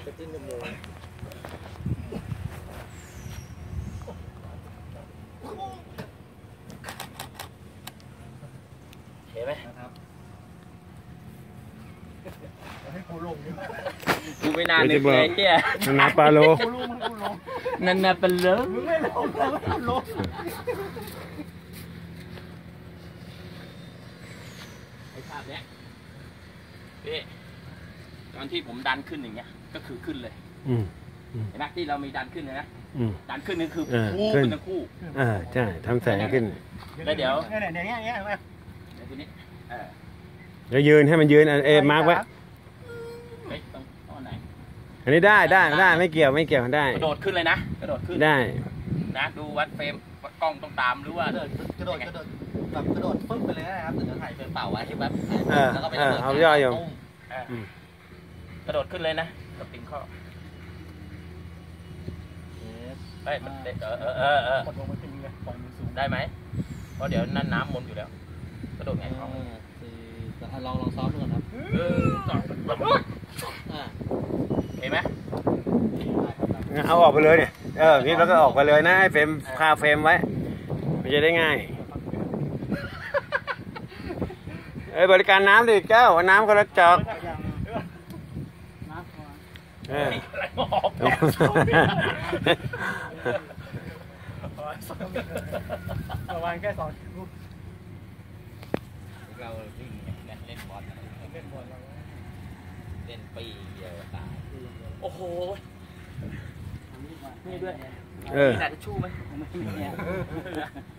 จะจิ้นกับหมูเห็นไหมครับให้กูลงกูไม่นานนึกเลยเฮียนันปลาโลนันปลาโลมึงไม่ลงแล้วไม่ลงไอ้ภาพเนี้ยพี่ตอนที่ผมดันขึ้นอย่างเงี้ยก็คือขึ้นเลยเห็นไหมที่เรามีดันขึ้นเลยนะดันขึ้นนี่คือคู่เป็นทั้งคู่ใช่ทำแสงขึ้นแล้วเดี๋ยวเนี่ยทีนี้เดี๋ยวยืนให้มันยืนมาร์กไว้อันนี้ได้ไม่เกี่ยวได้กระโดดขึ้นเลยนะกระโดดขึ้นได้นะดูวัดเฟรมกล้องต้องตามหรือว่ากระโดดแบบกระโดดปึ๊บไปเลยนะครับถึงจะถ่ายเฟรมเปล่าไว้ที่แบบแล้วก็ไปเอาย่อยอยู่กระโดดขึ้นเลยนะกับติ่งข้อได้มันได้ไหมเพราะเดี๋ยวนั่นน้ำมนอยู่แล้วกระโดดไงครับลองซ้อมดูก่อนครับเห็นไหมเอาออกไปเลยเนี่ยพี่แล้วก็ออกไปเลยนะให้เฟรมคาเฟรมไว้มันจะได้ง่ายบริการน้ำดิเจ้าน้ำก็รักจอกประมาณแค่2 ลูกเราวิ่งเล่นบอลเล่นปีเดียวตายโอ้โหนี่ด้วยมีแต่ทิชชู่ไหมไม่มี